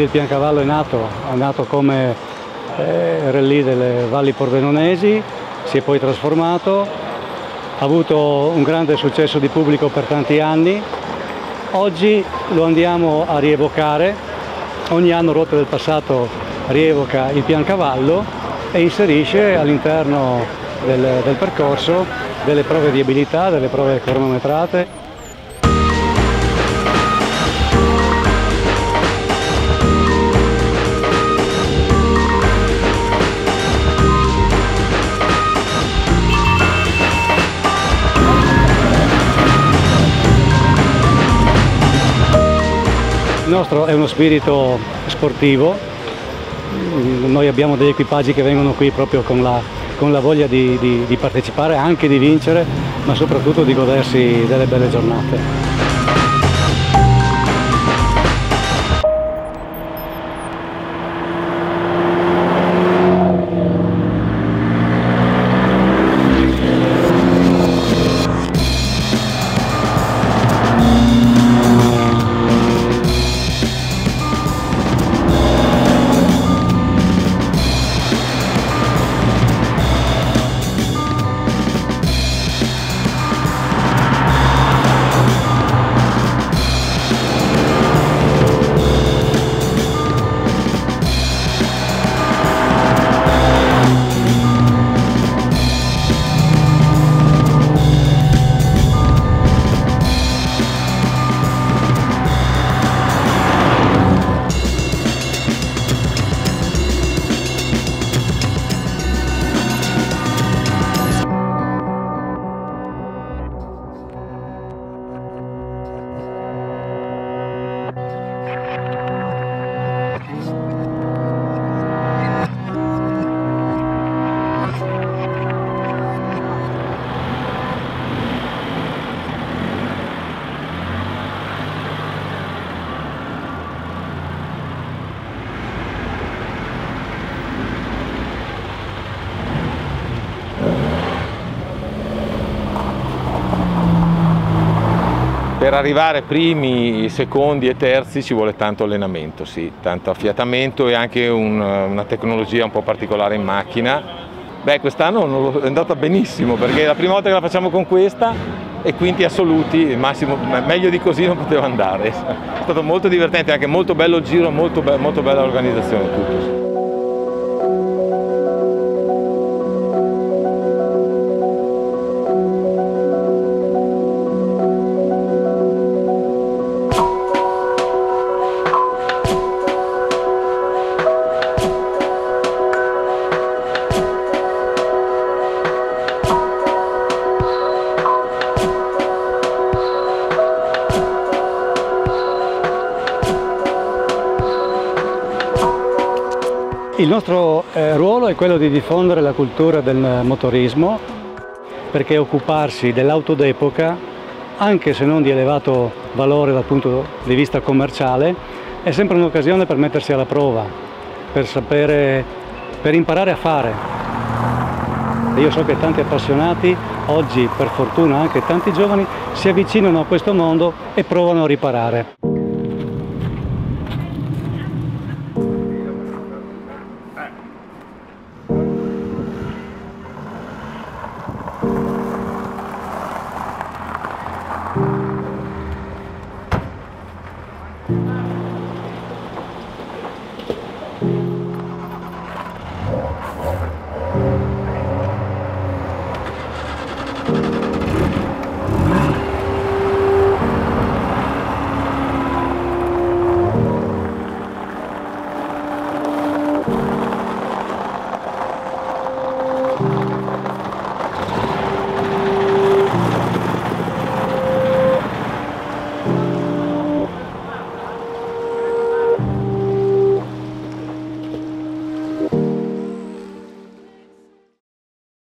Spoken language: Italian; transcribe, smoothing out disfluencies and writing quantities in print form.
del Piancavallo è nato come rally delle valli pordenonesi, si è poi trasformato, ha avuto un grande successo di pubblico per tanti anni. Oggi lo andiamo a rievocare, ogni anno Rotte del Passato rievoca il Piancavallo e inserisce all'interno del percorso delle prove di abilità, delle prove cronometrate. Il nostro è uno spirito sportivo, noi abbiamo degli equipaggi che vengono qui proprio con la voglia di partecipare, anche di vincere, ma soprattutto di godersi delle belle giornate. Per arrivare primi, secondi e terzi ci vuole tanto allenamento, sì, tanto affiatamento e anche una tecnologia un po' particolare in macchina. Beh, quest'anno è andata benissimo perché è la prima volta che la facciamo con questa e quinti assoluti, il massimo, meglio di così non poteva andare. È stato molto divertente, anche molto bello il giro, molto bella l'organizzazione tutto. Il nostro ruolo è quello di diffondere la cultura del motorismo, perché occuparsi dell'auto d'epoca, anche se non di elevato valore dal punto di vista commerciale, è sempre un'occasione per mettersi alla prova, per imparare a fare. Io so che tanti appassionati, oggi per fortuna anche tanti giovani, si avvicinano a questo mondo e provano a riparare.